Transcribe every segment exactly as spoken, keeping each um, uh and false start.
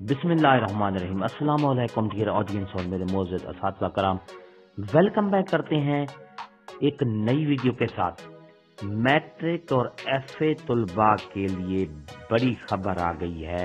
बिस्मिल्लाहिर्रहमानिर्रहीम। अस्सलाम वालेकुम डियर ऑडियंस और मेरे मोअज़्ज़ज़ असातिज़ा कराम, वेलकम बैक करते हैं एक नई वीडियो के साथ। मैट्रिक और एफ ए तुलबा के लिए बड़ी खबर आ गई है।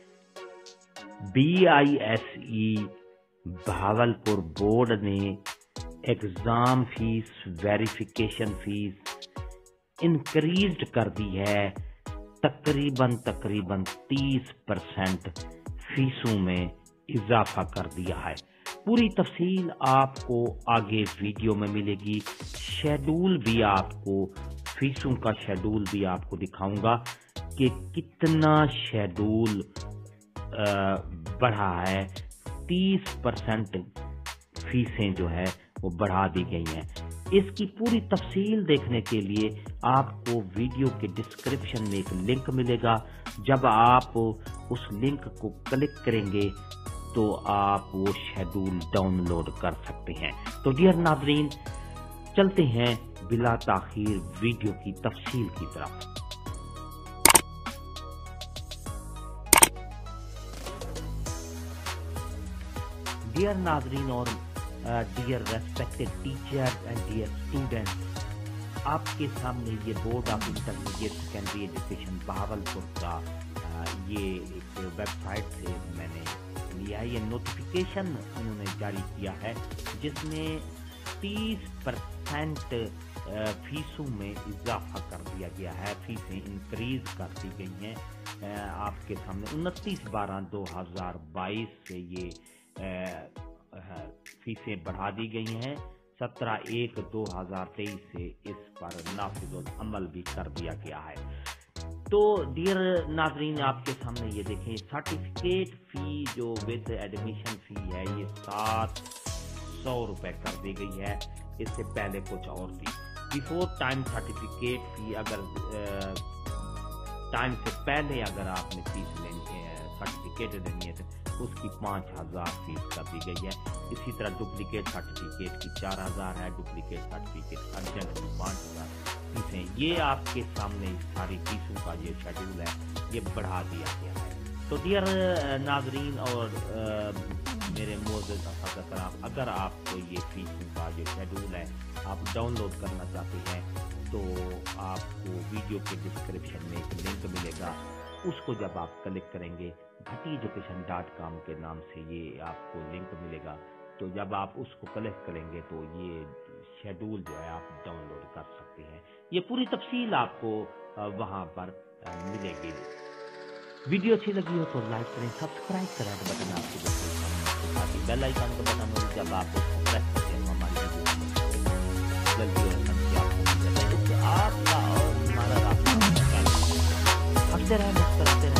B I S E Bahawalpur board ने exam fees, verification fees increase कर दी है। तकरीबन तकरीबन तीस परसेंट फीसों में इजाफा कर दिया है। पूरी तफसील आपको आगे वीडियो में मिलेगी। शेड्यूल भी आपको, फीसों का शेड्यूल भी आपको दिखाऊंगा कि कितना शेड्यूल बढ़ा है। तीस परसेंट फीसें जो है वो बढ़ा दी गई हैं। इसकी पूरी तफसील देखने के लिए आपको वीडियो के डिस्क्रिप्शन में एक लिंक मिलेगा। जब आप उस लिंक को क्लिक करेंगे तो आप वो शेड्यूल डाउनलोड कर सकते हैं। तो डियर नाज़रीन, चलते हैं बिला ताखीर वीडियो की तफसील की तरफ। डियर नाज़रीन और dear respected teachers and dear students, आपके सामने ये board of intermediate secondary education Bahawalpur का आ, ये एक वेबसाइट से मैंने लिया है। ये नोटिफिकेशन उन्होंने जारी किया है जिसमें तीस परसेंट फीसों में इजाफा कर दिया गया है। फीसें इंक्रीज कर दी गई हैं। आपके सामने उनतीस बारह दो हजार बाईस से ये आ, फीसें बढ़ा दी गई हैं। सत्रह एक दो हजार तेईस से इस पर नाफिजुल अमल भी कर दिया गया है। तो डियर नाजरीन, आपके सामने ये देखें, सर्टिफिकेट फी जो विद एडमिशन फी है ये सात सौ रुपए कर दी गई है। इससे पहले कुछ और थी। बिफोर टाइम सर्टिफिकेट फी, अगर टाइम से पहले अगर आपने फीस लेनी है, सर्टिफिकेट लेनी है, उसकी पाँच हजार फीस कर दी गई है। इसी तरह डुप्लीकेट सर्टिफिकेट की चार हजार है। डुप्लीकेट सर्टिफिकेट अर्जेंट की पाँच हजार फीसें। ये आपके सामने सारी फीसों का ये शेड्यूल है, ये बढ़ा दिया गया है। तो डियर नाजरीन और आ, मेरे मोअज़्ज़ज़ असातिज़ा, अगर आपको ये फीसों का जो शेड्यूल है आप डाउनलोड करना चाहते हैं तो आपको वीडियो के डिस्क्रिप्शन में एक लिंक मिलेगा। उसको जब आप क्लिक करेंगे, भट्टी एजुकेशन डॉट कॉम के नाम से ये आपको लिंक मिलेगा। तो जब आप उसको क्लिक करेंगे तो ये शेड्यूल जो है आप डाउनलोड कर सकते हैं। ये पूरी तफसील आपको वहां पर मिलेगी। वीडियो अच्छी लगी हो तो लाइक करें, सब्सक्राइब करें, तो बटन आपके साथ ही बेल आइकन का बटन हो, जब आप उसको प्रेस करते हैं हमारी वीडियो जल्दी और समझिए आपको मिल जाता है। इससे आपका और हमारा रास्ता हंसते रहे, मुस्कुराते रहे।